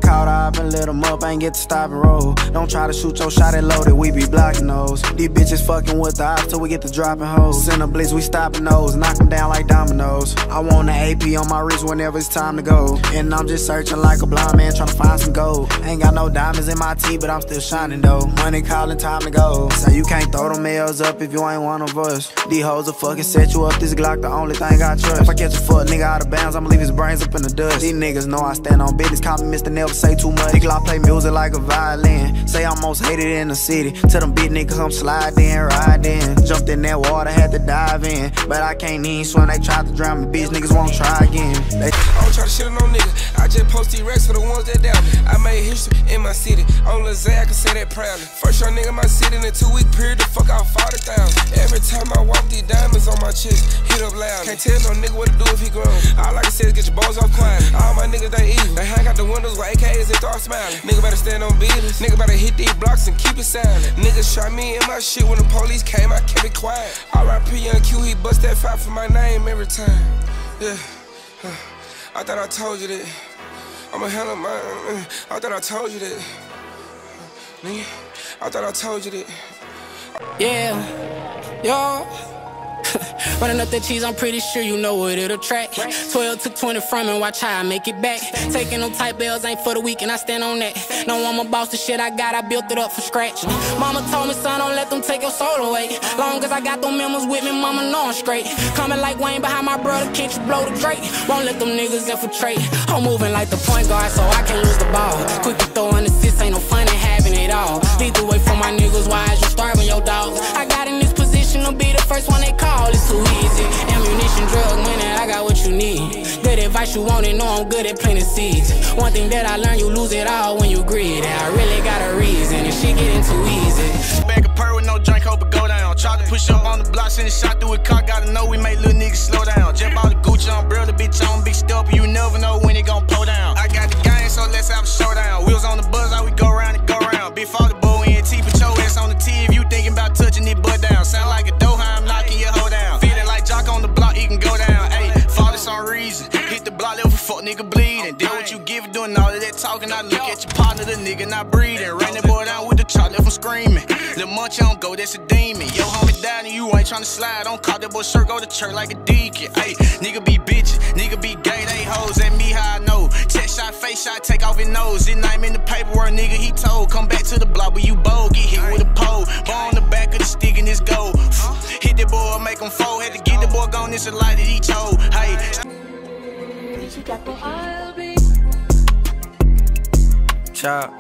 caught, I've been lit them up, ain't get to stop and roll. Don't try to shoot your shot at loaded, we be blocking those. These bitches fucking with the ops till we get to dropping hoes. Send a blitz, we stopping those, knock them down like dominoes. I want the AP on my wrist whenever it's time to go. And I'm just searching like a blind man trying to find some gold. Ain't got no diamonds in my teeth, but I'm still shining though. Money calling, time to go. So you can't throw them L's up if you ain't one of us. These hoes will fucking set you up, this Glock the only thing I trust. If I catch a fuck nigga out of bounds, I'ma leave his brains up in the dust. These niggas know I stand on business, call me Mr. Never say too much. Nigga, I play music like a violin. Say I'm most hated in the city. Tell them big niggas come slide in, ride in. Jumped in that water, had to dive in. But I can't even swim, they tried to drown me. Bitch, niggas won't try again. I don't try to shit on no nigga. I just post these racks for the ones that doubt me. I made history in my city. On Lil Zay, I can say that proudly. First young nigga in my city in a 2-week period, the fuck out 40,000. Every time I walk, these diamonds on my chest hit up loud. Can't tell no nigga what to do if he grown. All I can say is get your balls off quiet. All my niggas, they evil. They hang out the windows with AKs and start smiling. Nigga better stand on business. Nigga better hit these blocks and keep it silent. Niggas shot me in my shit when the police came, I kept it quiet. R.I.P. Young Q, he bust that 5 for my name every time. Yeah, I thought I told you that. I'ma handle my, I thought I told you that. Nigga, I thought I told you that. Yeah, yo. Running up that cheese, I'm pretty sure you know what it'll track. 12 took 20 from me, watch how I make it back. Taking them type L's ain't for the weak, and I stand on that. No, I'm a boss, the shit I got, I built it up from scratch. Mama told me, son, don't let them take your soul away. Long as I got them members with me, mama know I'm straight. Coming like Wayne behind my brother, can't you blow the Drake? Won't let them niggas infiltrate. I'm moving like the point guard, so I can lose the ball. Quick to throw an assist, ain't no fun in having it all. Lead the way for my niggas, why is you starving your dogs? I got in this position to be the first one they call, it's too easy. Ammunition, drug money, I got what you need. Good advice you want it, know I'm good at planting seeds. One thing that I learned, you lose it all when you greedy. I really got a reason, and shit getting too easy. Back a purr with no drink, hope it go down. Tried to push up on the block, send a shot through a car. Gotta know we make little niggas slow down. Jump out the Gucci umbrella, bitch on big step, you never know when it gon' pull down. I got the game, so let's have a showdown. Wheels on the buzz, how we go round and go round. Big father boy and T, put your ass on the T if you thinking about touching it butt down. Sound like a dough, I'm knocking your hoe down. Feeling like Jock on the block, he can go down. Ayy, fall some reason. Hit the block level, fuck nigga bleeding. Then what you give it, doing all of that talking. I look at your partner, the nigga not breathing. Ran that boy down with the chop, left him screaming. Lil' Munch on go, that's a demon. Yo, homie died and you ain't tryna slide. Don't call that boy shirt, go to church like a deacon. Ayy, nigga be bitchin', nigga be gay, they hoes at me how I know. Chest shot, face shot, take off his nose. His name in the paperwork, nigga, he told. Come back to the block where you bold, get hit with a pole. Ball on the back of the stick and it's gold. Hit that boy, make him fold. Had to get the boy gone, it's a light that he told. Hey. Chop.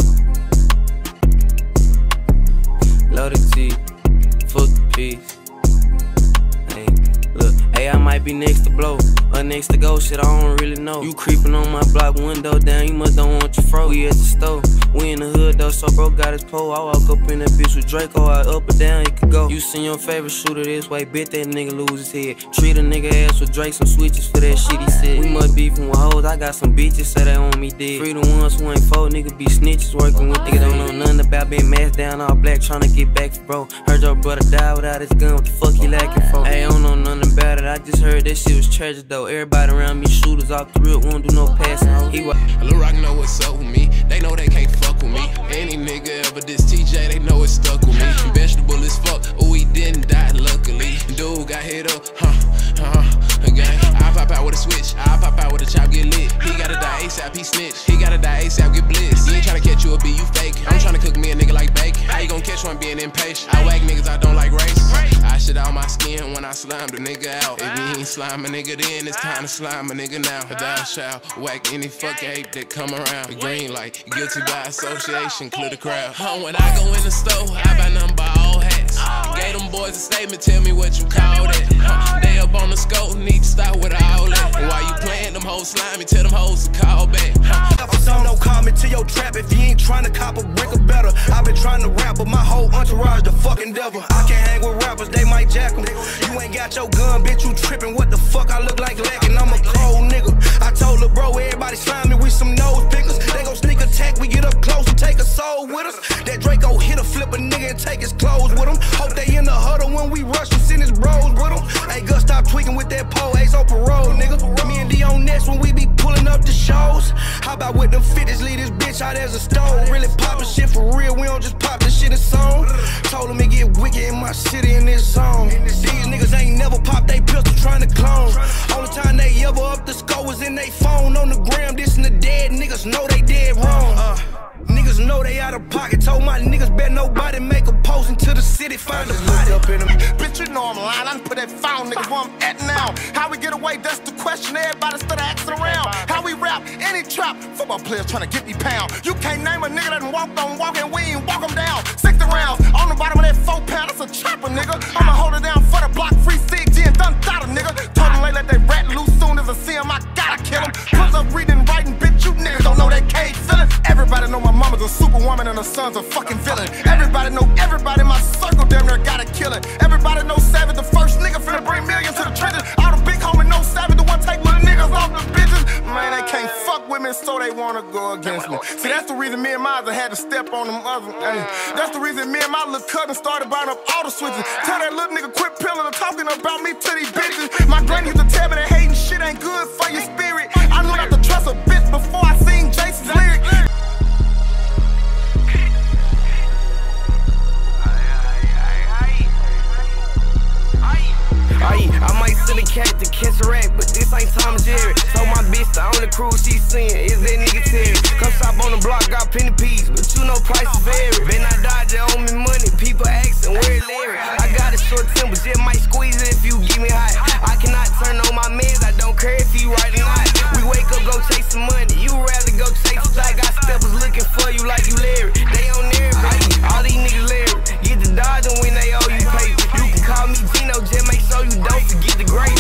Loaded T. Fuck the piece. Hey, look, hey, I might be next to blow. Or next to go, shit, I don't really know. You creeping on my block, window down, you must don't want your fro. We at the store, we in the hood though, so bro got his pole. I walk up in that bitch with Draco, I up or down, it could go. You seen your favorite shooter this way, bet that nigga lose his head. Treat a nigga ass with Drake, some switches for that shit he said. We must beefin' with hoes, I got some bitches, say they want me dead. Free the ones who ain't fold, nigga be snitches working with. Nigga don't know nothing about being masked down all black, tryna get back for bro. Heard your brother die without his gun, what the fuck he lacking for? Hey, I don't know nothing about it, I just heard that shit was tragic though. Everybody around me shooters off the real, won't do no passing. Lil Rock know what's up with me, they know they can't fuck with me. Any nigga ever diss TJ, they know it's stuck with me. Vegetable as fuck, oh he didn't die luckily. Dude got hit up, again. I pop out with a switch, I pop out with a chop, get lit. He gotta die ASAP, he snitch. He gotta die ASAP, get blitzed. You ain't tryna catch you a beat, you fake. I'm tryna cook me a nigga like bacon. How you gon' catch one being impatient? I whack niggas, I don't like race. I shit out my skin when I slime the nigga out. If he ain't slime a nigga then, it's time to slime a nigga now. Thou shall whack any fucking ape that come around. The green light, guilty by association, clear the crowd. When I go in the store, I buy nothing but all hats. Gave them boys a statement, tell me what you call that. They up on the scope, need to start with all that. And while you playing them hoes slimy, tell them hoes to call back. No comment to your trap if you ain't trying to cop a brick or better. I've been trying to rap, but my whole entourage the fucking devil. I can't hang with rappers, they might jack them. You ain't got your gun, bitch, you tripping. What the fuck I look like lacking? I'm a cold nigga. I told her, bro, everybody slimy, we some nose pickers. They gon' sneak attack, we get up close and take a soul with us. That Draco hit a flip a nigga and take his clothes with him. Hope they in the huddle when we rush and send his bros with him. Hey, Gus, stop tweaking with that pole, Ace on parole, nigga. Me and D on next when we be pulling up the shows. How about with them fitness lead this bitch bitch out as a stove. Really poppin' shit for real, we don't just pop this shit in song. Told him it get wicked in my city in this zone. These niggas ain't never popped they pistol trying to clone. Only time they ever up the score was in they phone. On the gram, dissing the dead, niggas know they dead wrong. Niggas know they out of pocket. Told my niggas bet nobody make a post into the city, find a body. Up in them. Bitch, you know I'm lying. I done put that phone, niggas, where I'm at now. How we get away, that's the question. Everybody started asking around. How we rap, any trap. Football players trying to get me pound. You can't name a nigga that done walked on walk and we ain't walk him down. 60 rounds on the bottom of that 4 pound. That's a chopper, nigga. I'ma hold it down for the block, free CG and done thought a nigga. Told him they let that rat loose soon as I see him, I gotta kill him. Puts up reading and writing, bitch, you niggas don't know that cage feeling. Everybody know my mama's a superwoman and her son's a fucking villain. Everybody know everybody in my circle damn near gotta kill it. Everybody know Savage, the first nigga finna bring millions to the trenches. All the big homie know Savage, the one take little niggas off the bitches. Man, they can't fuck with me, so they wanna go against me. See, that's the reason me and Miles had to step on them other. That's the reason me and my little cousin started buying up all the switches. Tell that little nigga quit pilling and talking about me to these bitches. My granny used to tell me that hating shit ain't good for your spirit. I knew not to trust a bitch before I seen Jason's lyrics. I might send a cat to catch a rat, but this ain't Tom and Jerry. Told my bitch the only cruise she seen is that nigga Terry. Come shop on the block, got penny peas, but you know prices vary. Been I dodge, owe me money, people asking where Larry. I got a short temper, just might squeeze it if you give me hot. I cannot turn on my meds, I don't care if you right or not. We wake up, go chase some money, you rather go chase a I got steppers looking for you like you Larry. They on there, baby, all these niggas Larry. Get the dodge and when they owe you paper. You can call me Gino, just make sure you don't forget the grade.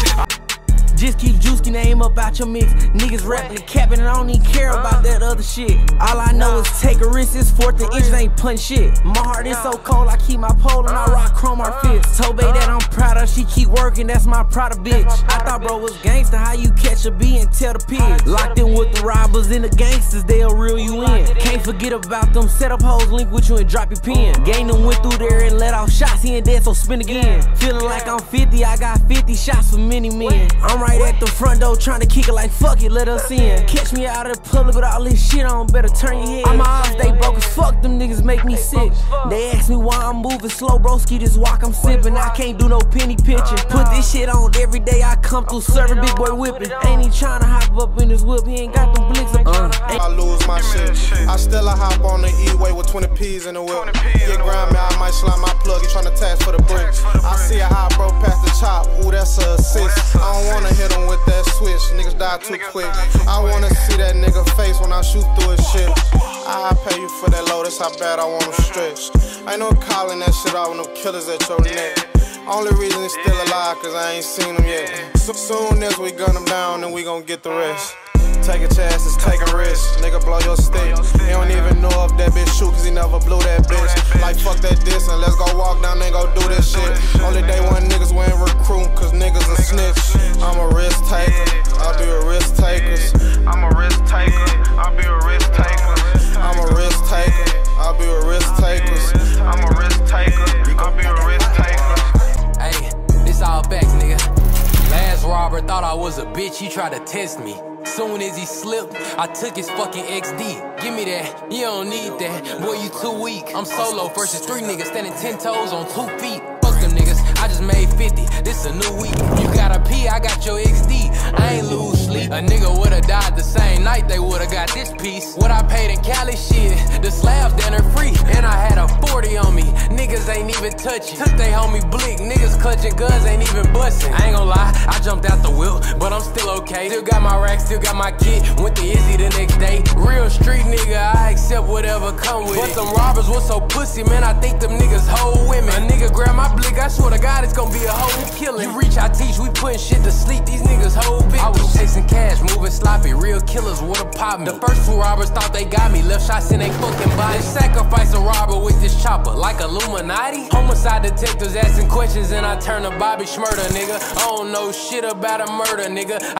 Just keep juicing name up out your mix. Niggas rapping and capping and I don't even care about that other shit. All I know is take a risk, it's 4th and inch, ain't punch shit. My heart is so cold, I keep my pole and I rock chrome our fist. Told Bay that I'm proud of, she keep working, that's my Prada bitch. I thought bro was gangsta, how you catch a bee and tell the pigs. Locked in with the robbers and the gangsters, they'll reel you in. Can't forget about them, set up hoes, link with you and drop your pin. Gang them went through there and let off shots, he ain't dead, so spin again. Feeling like I'm 50, I got 50 shots for many men. I'm right at the front door trying to kick it like fuck it, let us in. Catch me out of the public with all this shit on, better turn your head. All my odds, they broke as fuck, them niggas make me sick. They ask me why I'm moving slow, broski, this walk I'm sipping. I can't do no penny pitching. Put this shit on every day I come through serving, big boy whipping. Ain't he trying to hop up in his whip, he ain't got them blicks up. I lose my shit. I still a hop on the E-way with 20 P's in the whip. Get grimy, I might slide my plug, he tryna tax for the bricks. I see a high bro past the chop, ooh that's a assist. I don't wanna hit him with that switch, niggas die too quick. I wanna see that nigga face when I shoot through his shit. I pay you for that low, that's how bad I wanna stretch. Ain't no calling that shit out with no killers at your neck. Only reason he's still alive, cause I ain't seen him yet. Soon as we gun him down, then we gon' get the rest. Taking chances, taking risks, nigga blow your stick. He don't even know if that bitch shoot, cause he never blew that bitch. Like fuck that diss and let's go walk down and go do this shit. Only day one niggas we ain't recruit, cause niggas a snitch. I'm a risk taker, I'll be a risk taker. I'm a risk taker, I'll be a risk taker. I'm a risk taker, I'll be a risk taker. I'm a risk taker, I'll be a risk taker. Hey, this all facts, nigga. Last robber thought I was a bitch, he tried to test me. Soon as he slipped, I took his fucking XD. Give me that, you don't need that. Boy, you too weak. I'm solo versus 3 niggas standing 10 toes on 2 feet. Fuck them niggas, I just made 50. This a new week. You got a P, I got your XD. I ain't lose sleep. A nigga would've died the same night, they would've got this piece. What I paid in Cali, shit, the slabs down there free. And I had a 40 on me, niggas ain't even touching. Took they homie Blick, niggas clutching guns, ain't even busting. I ain't gon' lie, I jumped out the whip, but I'm still okay. Still got my racks, still got my kit, went to Izzy the next day. Real street nigga, I accept whatever come with it. But them robbers was so pussy, man, I think them niggas whole women. A nigga grab my blick, I swear to God it's gonna be a whole killing. You reach, I teach, we putting shit to sleep, these niggas whole victims. I was chasing cash, moving sloppy, real killers would've popped me. The first 2 robbers thought they got me, left shots in they fucking body. They sacrifice a robber with this chopper, like Illuminati. Homicide detectives asking questions and I turn to Bobby Shmurda, nigga. I don't know shit about a murder, nigga.